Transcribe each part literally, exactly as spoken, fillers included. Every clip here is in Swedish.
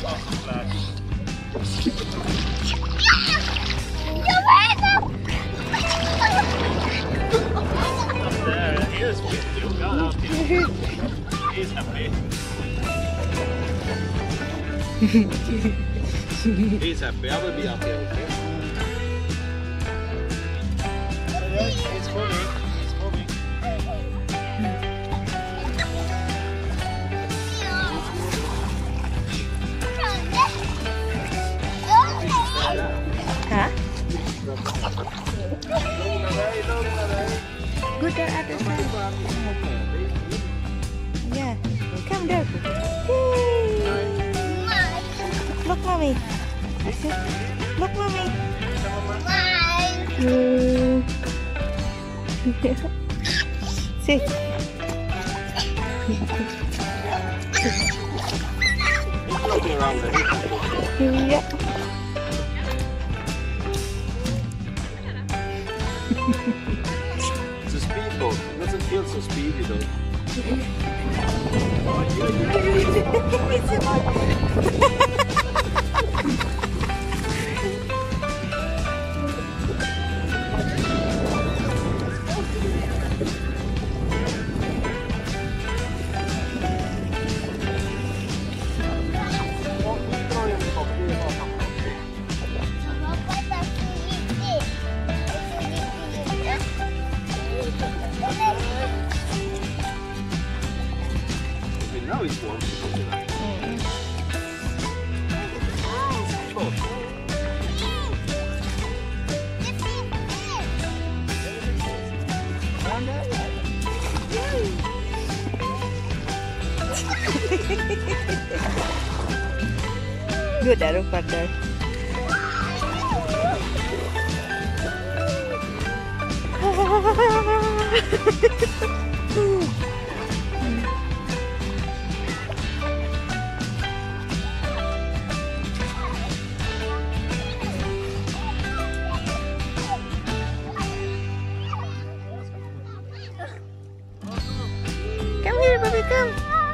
Here's He's happy. He's happy. I will be up here, okay? It's moving. It's moving. Huh? Good there at the side. Yeah. Come there. Yay. Look, mommy. Look, mommy. Mm. See. Yeah. It's a speedboat. It doesn't feel so speedy though. Now it's warm. Good, Aru partner. Come here, baby, come.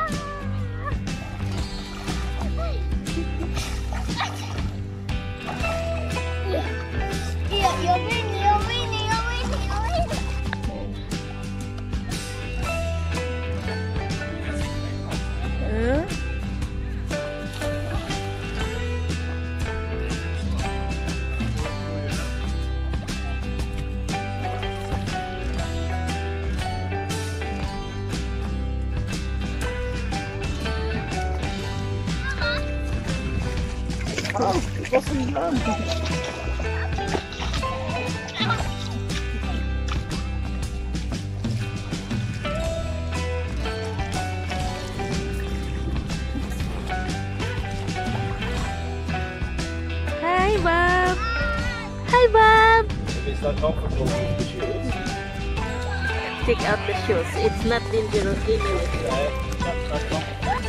Oh, it wasn't done. Hi, Bob. Hi, Bob. If it's not comfortable with the shoes. Take out the shoes. It's not dangerous anyway. Yeah, not, not comfortable.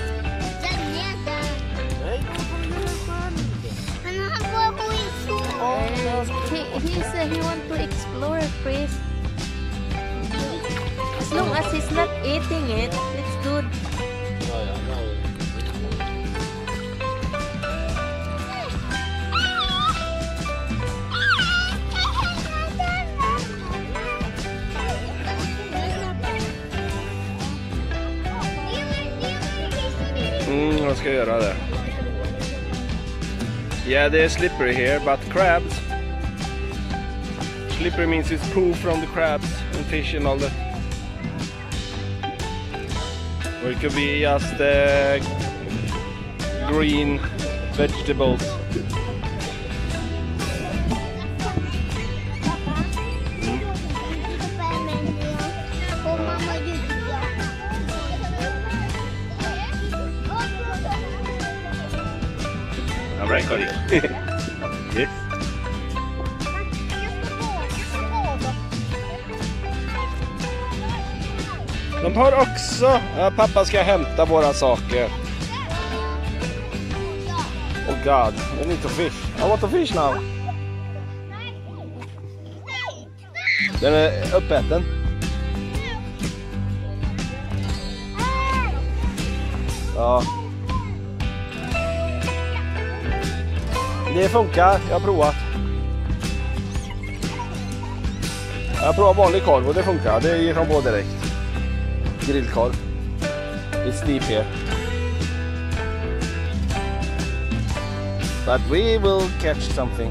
He, he said he want to explore, Chris. As long as he's not eating it, it's good. Oh, yeah, no. Mm, vad ska jag göra det? Yeah, they're slippery here, but crabs. Slippery means it's poo from the crabs and fish and all that. Or it could be just uh, green vegetables. I'm recording. Yes. De har också... Ja, pappa ska hämta våra saker. Oh god, I need to fish. I want to fish now. Den är uppäten. Ja. Det funkar, jag har provat. Jag har provat vanlig korv och det funkar. Det ger från på direkt. Grillkorv. It's deep here. But we will catch something.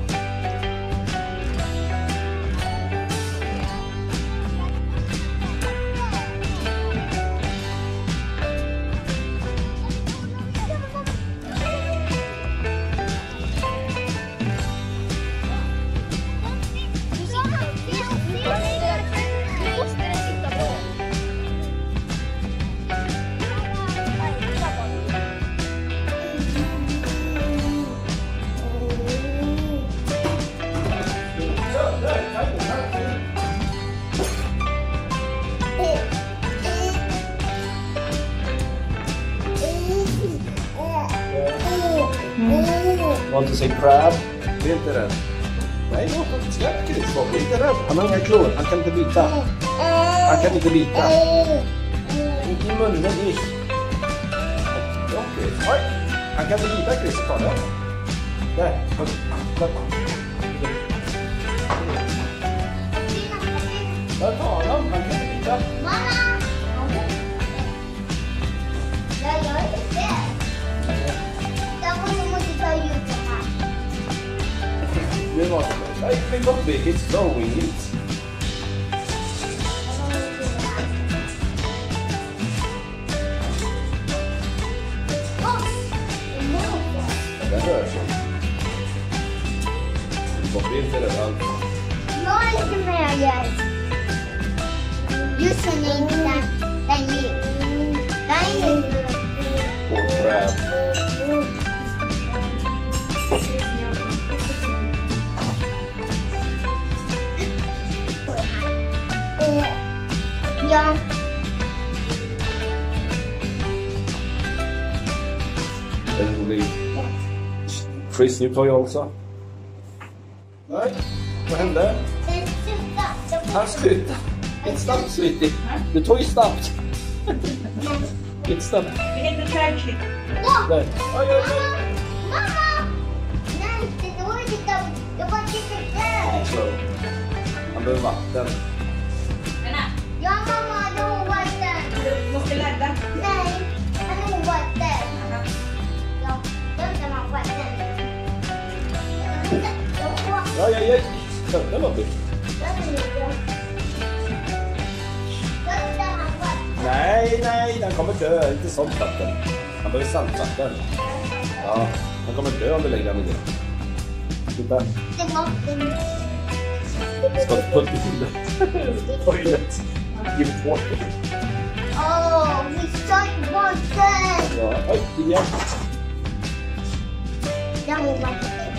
Want to say crab? Bli inte rädd. Nej, låt honom släpp Chris. Bli inte rädd. Han har inga klor. Han kan inte bita. Han kan inte bita. Inte i munnen, ish. Okej. Oj. Han kan inte bita Chris. Ta det. Där. Där tar han. Han kan inte bita. Mamma! Jag gör inte det. Jag måste ta ut det här. Det var nej, det var big. It's throwing it. Det rör sig. Det var inte det alls. Jag är inte med jag. Just så ni inte den gick. Den gick. Poor crab. Ja. Det är roligt. Chris, nu tar jag också. Nej, vad hände? Den slutar. Han slutar. It's stopped, sweetie. The toy stopped. It's stopped. Det heter färgklipp. Ja. Där. Oj, oj, oj. Mamma! Nej, det var inte. Jag bara tittar där. Så. Han behöver vatten. Ja, mamma, det var vatten. Du måste ladda. Nej, han har vatten. Ja, jag vill ha vatten. Oj, oj, oj. Så, det var bra. Nej, nej, den kommer dö. Inte sånt vatten. Han behöver saltvatten. Ja, han kommer dö om du lägger den i det. Titta. Ska du putta till det? Toilet. Give it water. Åh, vi satt vatten. Ja, oj, igen. Jag har vatten.